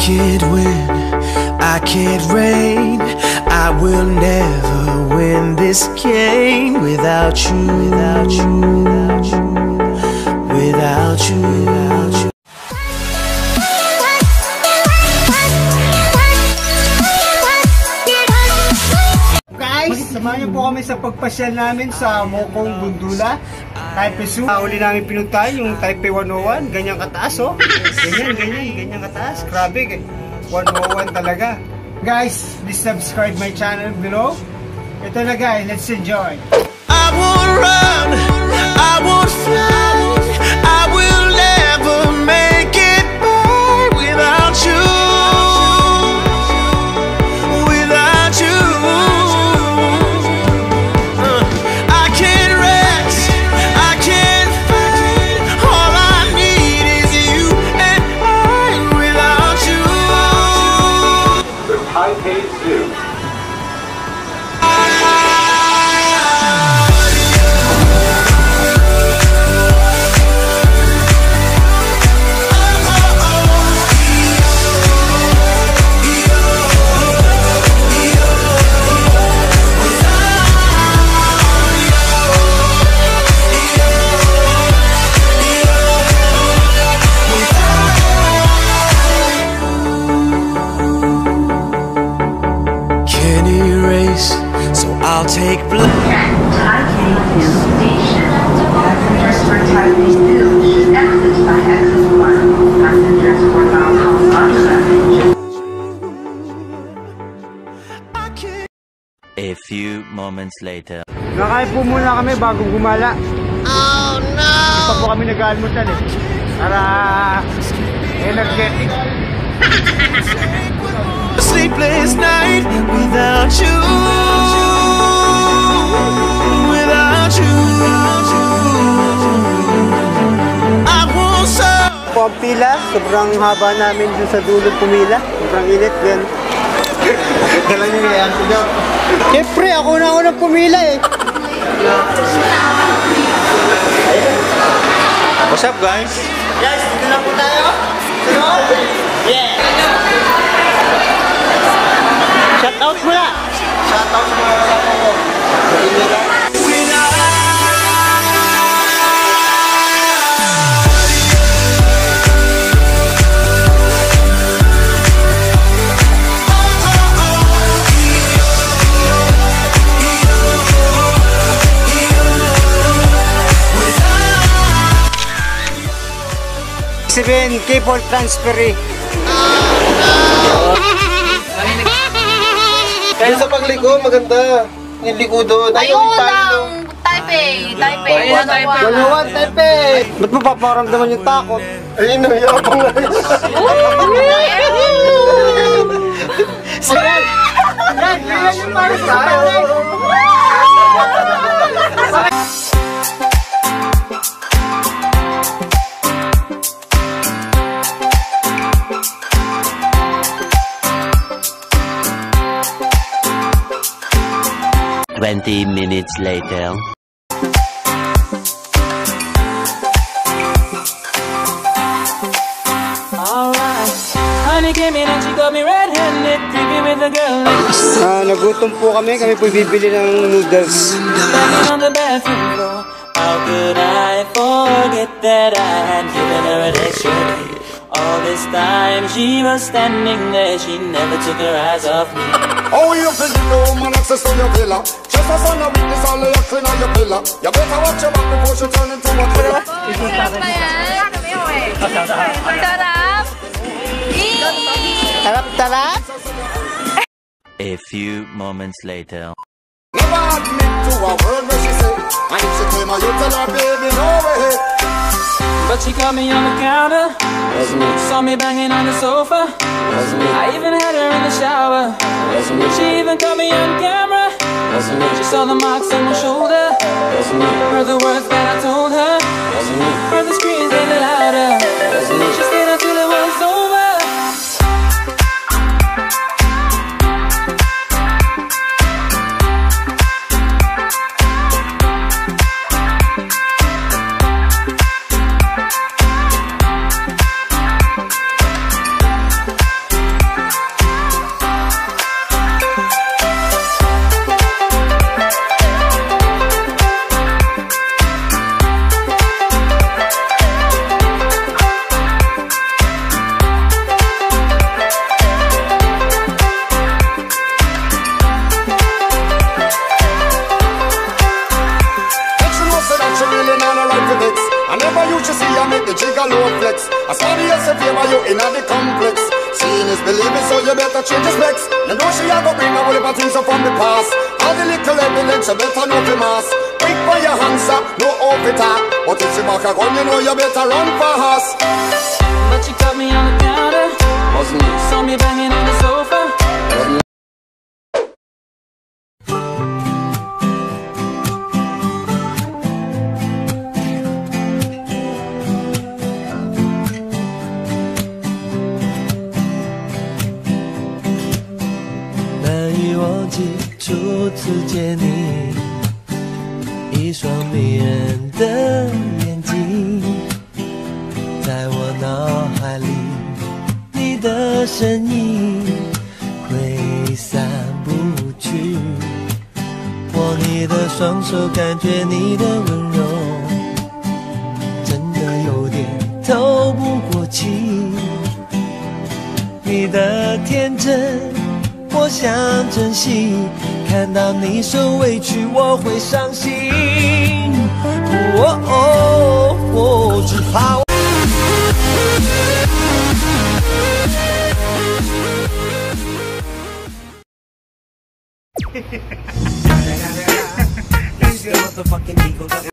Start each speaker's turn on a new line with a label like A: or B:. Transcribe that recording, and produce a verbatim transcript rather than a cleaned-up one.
A: can't win, I can't reign, I will never win this game without you, without you, without you, without you, without you.
B: Guys, samahan niyo po kami sa pagpasyal namin sa Mokong Gundula, Taipei Zoo. Uh, uli namin pinuntahan yung Taipei one oh one, ganyan kataas oh. Ganyan, ganyan, ganyan kataas. Grabe, one oh one talaga. Guys, please subscribe my channel below. Ito na guys, let's enjoy.
A: I won't run, I won't fly, I will never make it by without you, without you. Uh, I can't rest, I can't fight, all I need is you and I without you.
C: The Taipei Zoo.
A: So I'll take blood.
D: Taipei Zoo Station. Passengers for Taipei Zoo, exit by exit one. Passengers for Mount Hong
E: A few moments later.
B: Nakain po muna kami bago gumala.
A: Oh no!
B: Pa po kami nag-almusal eh. Para energetic.
A: Sleepless night without you, without you. I won't stop.
B: Po ang pila, sobrang haba namin dun sa dulo pumila. Sobrang init yan. Dala niyo yan. Siyempre, ako na ako nang pumila eh.
F: What's up guys?
B: Guys, dito na po tayo. Yeah! Shout out muna! Shout out sa mga kasama ko. Sabihin, keyboard transfer eh. Kaya sa pagliko, maganda. Yung liko doon.
G: Ayun lang! Taipei! Taipei!
B: one oh one, Taipei! Ba't mo paparamdaman yung takot? Ayun na, yapang na rin. Sigan! Sigan! Sigan yung para sa tayo!
E: Twenty minutes later.
H: Alright, honey came in and she got me red-handed, creepy with a girl like
B: Ah, nagutom po kami, kami po bibili ng noodles.
H: standing on the bathroom floor. How could I forget that I had given her an extra date? All this time she was standing there, she never took her eyes off me.
C: Oh, you feel the woman access to your villa. Just as on a witness, all of your clean on your pillar. You better watch your back before she turn into a killer.
G: Sarap ba yan? Sarap!
B: Tarap, tarap!
E: A few moments later.
C: Never admit to a word where she say. And if she claim her, you tell her, baby, no way.
H: But she caught me on the counter, saw me banging on the sofa. I even had her in the shower. She even caught me on camera. She saw the marks on my shoulder. Heard the words that I told her. Heard the screams getting louder. She stayed until it was over.
C: honest, believe me, so you better change your specs. You know she a go bring a whole heap of things up from the past. All the little evidence, you better know the mass. Quick for your hands up, no off it up. But if she back a gun, you know you better run fast.
H: But she caught me on the counter. Wasn't me. Saw me banging on the sofa. Wasn't me.
A: 难以忘记初次见你，一双迷人的眼睛，在我脑海里，你的身影挥散不去。握你的双手，感觉你的温柔，真的有点透不过气。你的天真，我想珍惜，看到你受委屈，我会伤心。哦哦哦，只怕我。
B: Motherfucking Eagle.